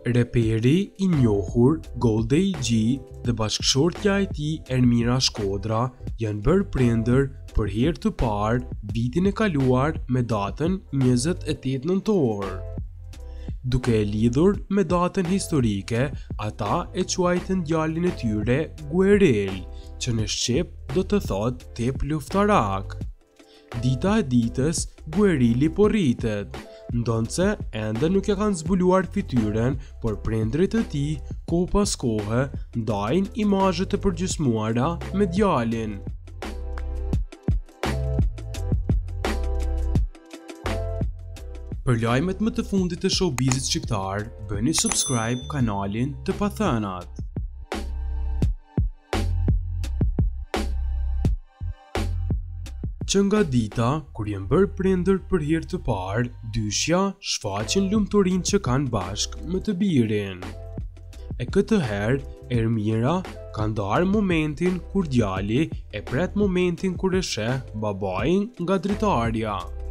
Reperi i njohur Golday G dhe bashkëshortja e tij Ermira Shkodra janë bërë prindër për herë të parë vitin e kaluar me datën 28 nëntor. Duke e lidhur me datën historike, ata e quajtën djalin e tyre Guerel, që në shqip do të thotë tep luftarak. Dita e ditës, Guerili po rritet, ndonse ende nuk e kanë zbuluar fytyrën, por prindrit e tij kohë pas kohe ndajnë imazhe të përgjysmuara me djalin. Për lajmet më të fundit të showbizit shqiptar, bëni subscribe kanalin të Pathënat. Që nga dita, kur jenë bërë prindër për herë të parë, dyshja shfaqin lumturinë që kanë bashkë me të birin. E këtë herë, Ermira ka ndarë momentin kur djali e pret momentin kur e sheh babain nga dritarja.